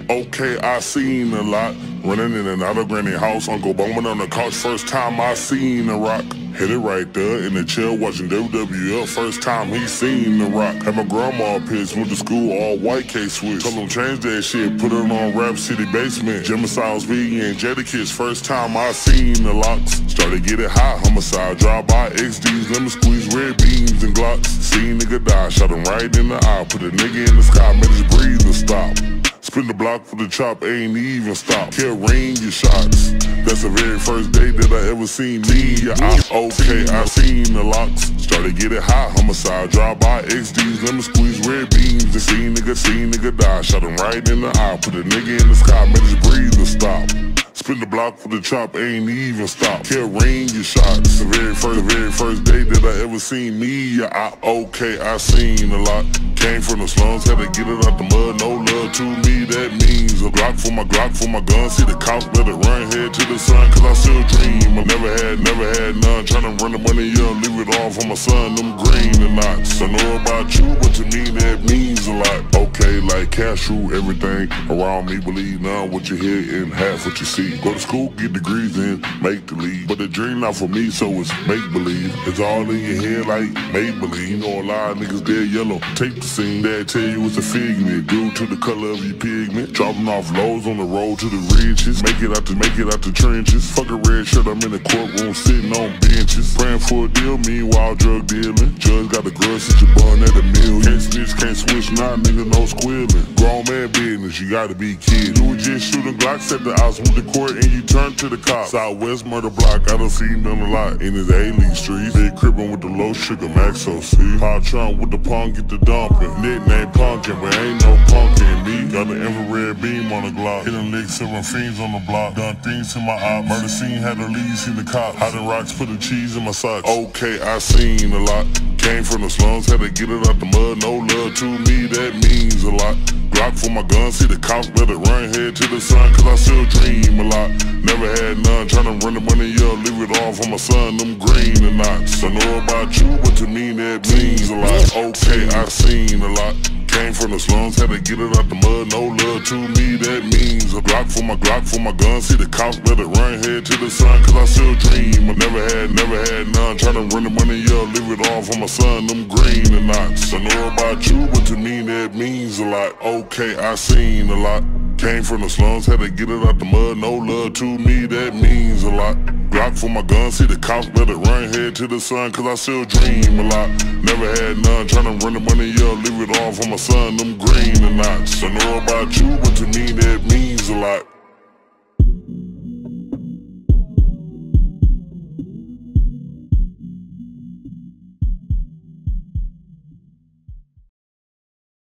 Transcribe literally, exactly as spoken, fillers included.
Okay, I seen a lot. Running in and out of granny house, Uncle Bowman on the couch. First time I seen The Rock. Hit it right there in the chair watching W W F. First time he seen The Rock. Had my grandma pissed, went to school all white K-Switch. Told him change that shit, put it on Rap City Basement. Gemicides, Biggie, and Jadakiss. First time I seen the locks. Started getting high, homicide, drive by X Ds, lemon squeeze, red beans and Glocks. Seen nigga die, shot him right in the eye. Put a nigga in the sky, made his breather stop. Spin the block for the chop, ain't even stop. Can't range your shots. That's the very first day that I ever seen me. Yeah, I, okay, I seen the locks. Started getting high, homicide, drive by X Ds, lemon squeeze, red beans. And seen nigga, seen nigga die, shot him right in the eye. Put a nigga in the sky, made his breather stop. Spin the block for the chop, ain't even stop. Can't range your shots. The very first, the very first day that I ever seen me. Yeah, I, okay, I seen a lot. Came from the slums, had to get it out the mud. No love to me, that means a Glock for my Glock for my gun. See the cops, let it run head to the sun, cause I still dream. I never had, never had none. Tryna run the money up, leave it all for my son. Them green and knots. I know about you, but to me that means a lot. Okay, like cashew, everything around me believe none. What you hear and half what you see. Go to school, get degrees in, make the lead. But the dream not for me, so it's make-believe. It's all in your head like make-believe. You know a lot of niggas dead yellow. Take the scene, that tell you it's a figment. Due to the color of your pigment. Dropping off lows on the road to the ridges. Make it out to make it out the trenches. Fuck a red shirt, I'm in the courtroom sitting on benches. Praying for a deal, meanwhile drug dealing. Judge got the grudge since you bun at a million. Can't snitch, can't switch, nah, nigga, no squealing. Grown man business, you gotta be kid. You was just shooting Glocks at the house with the court and you turn to the cops. Southwest murder block, I done seen them a lot. In his A-League streets, big crippin' with the low sugar, Max O C. Pop Trump with the punk, get the dumping. Nickname Punkin', but ain't no punk in me. Got the infrared beam on the Glock. Hitting licks, seven fiends on the block. Done things to my ops. Murder scene, had the lead, seen the cops. Hiding rocks, put the cheese in my socks. Okay, I seen a lot. Came from the slums, had to get it out the mud. No love to me, that means a lot. Glock for my gun, see the cops, let it run head to the sun, cause I still dream a lot. Never had none, tryna run the money up, leave it all for my son, them green and knots. I know about you, but to me that means a lot. Okay, I seen a lot. Came from the slums, had to get it out the mud. No love to me, that means a Glock for my Glock for my gun. See the cops, let it run head to the sun, cause I still dream. I never had, never had none. Tryna run the money up, leave it all for my son, them green and knots. I know about you, but to me that means a lot. Okay, I seen a lot. Came from the slums, had to get it out the mud. No love to me, that means a lot. Glock for my gun, see the cops, let it run head to the sun, cause I still dream a lot. Never had none, tryna run the money up, leave it all for my son, them green and knots. I know about you, but to me that means a lot.